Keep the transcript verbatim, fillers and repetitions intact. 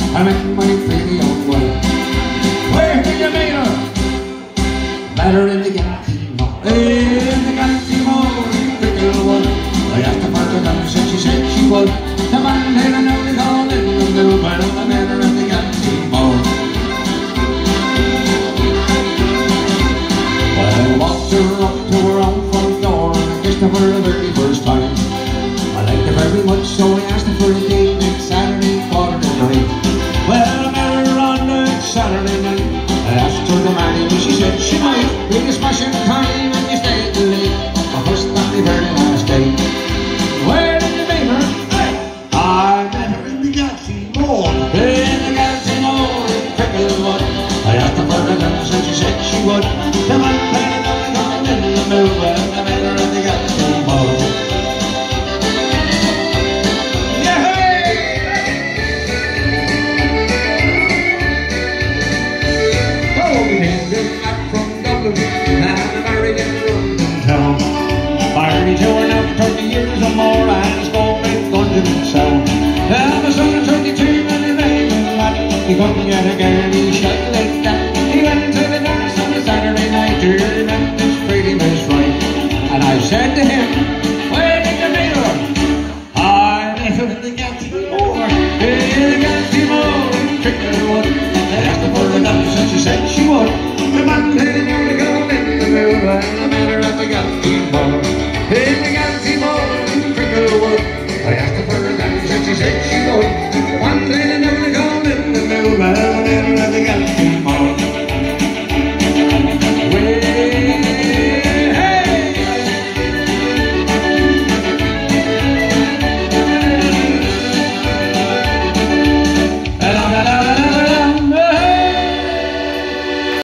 I met my pretty young wife. Where did you meet her? Met her in the galaxy mall. In the galaxy mall, Cricklewood. I asked her for the gun, she said she said she would. The man here and now they call it the blue. Well, I met her in the galaxy mall. Well, I walked her up to her own front door and I kissed her for the very first time. I liked her very much, so I asked her for a date next Saturday quarter to nine. Well, I met her on next Saturday night. I asked her to marry me, she said she might. We can smash in time and you stay till late. My first and my very last day. Where did you meet her? Hey! I met her in the Galaxy Mall. In the Galaxy Mall in Cricklewood. I asked her for the guns and she said she would. The man played nothing on in the middle. Well, I met her in the Galaxy Mall. Married to her now for thirty years or more, and it's going to guns in himself. Now the son of twenty-two and his name is Matt. He couldn't get a girl